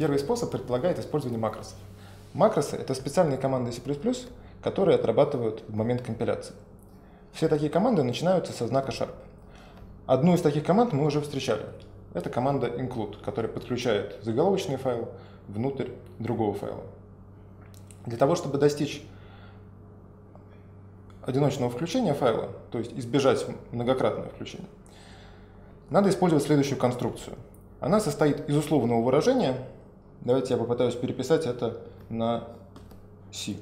Первый способ предполагает использование макросов. Макросы — это специальные команды C++, которые отрабатывают в момент компиляции. Все такие команды начинаются со знака sharp. Одну из таких команд мы уже встречали. Это команда include, которая подключает заголовочный файл внутрь другого файла. Для того, чтобы достичь одиночного включения файла, то есть избежать многократного включения, надо использовать следующую конструкцию. Она состоит из условного выражения. Давайте я попытаюсь переписать это на C.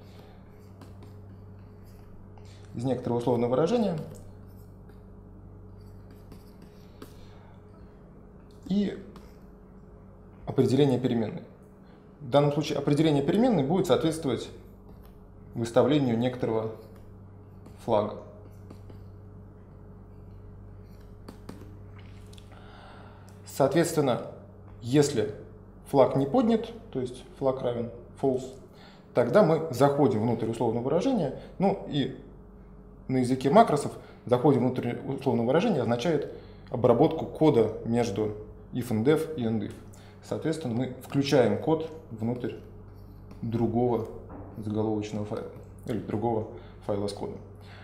Из некоторого условного выражения и определение переменной. В данном случае определение переменной будет соответствовать выставлению некоторого флага. Соответственно, если флаг не поднят, то есть флаг равен false, тогда мы заходим внутрь условного выражения, ну и на языке макросов заходим внутрь условного выражения означает обработку кода между if-and-def и end-if. Соответственно, мы включаем код внутрь другого заголовочного файла или другого файла с кодом.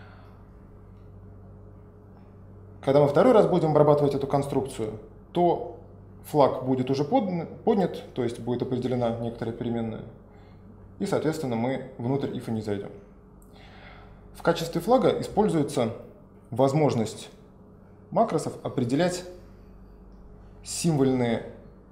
Когда мы второй раз будем обрабатывать эту конструкцию, то флаг будет уже поднят, то есть будет определена некоторая переменная, и, соответственно, мы внутрь if не зайдем. В качестве флага используется возможность макросов определять символьные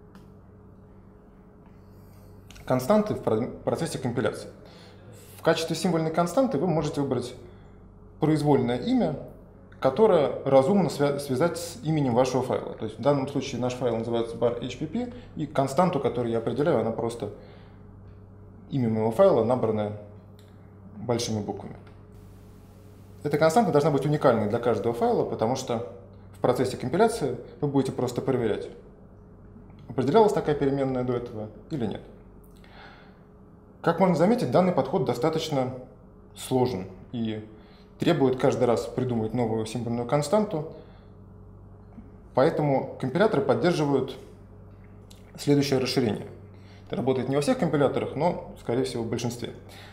константы в процессе компиляции. В качестве символьной константы вы можете выбрать произвольное имя, которое разумно связать с именем вашего файла. То есть в данном случае наш файл называется bar.hpp, и константу, которую я определяю, она просто имя моего файла, набранное большими буквами. Эта константа должна быть уникальной для каждого файла, потому что в процессе компиляции вы будете просто проверять, определялась такая переменная до этого или нет. Как можно заметить, данный подход достаточно сложен и требует каждый раз придумывать новую символьную константу, поэтому компиляторы поддерживают следующее расширение. Это работает не во всех компиляторах, но, скорее всего, в большинстве.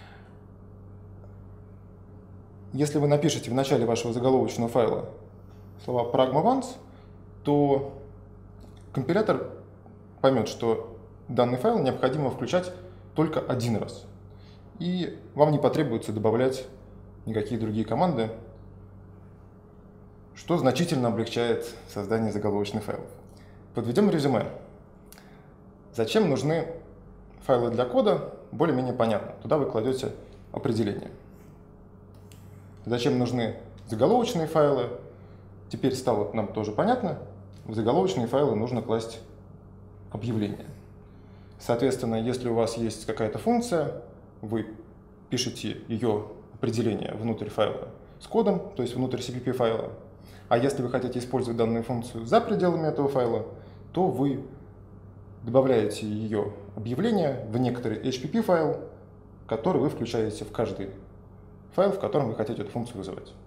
Если вы напишете в начале вашего заголовочного файла слова pragma once, то компилятор поймет, что данный файл необходимо включать только один раз. И вам не потребуется добавлять никакие другие команды, что значительно облегчает создание заголовочных файлов. Подведем резюме. Зачем нужны файлы для кода? Более-менее понятно. Туда вы кладете определение. Зачем нужны заголовочные файлы? Теперь стало нам тоже понятно. В заголовочные файлы нужно класть объявление. Соответственно, если у вас есть какая-то функция, вы пишете ее определение внутрь файла с кодом, то есть внутрь CPP файла. А если вы хотите использовать данную функцию за пределами этого файла, то вы добавляете ее объявление в некоторый HPP файл, который вы включаете в каждый файл, в котором вы хотите эту функцию вызывать.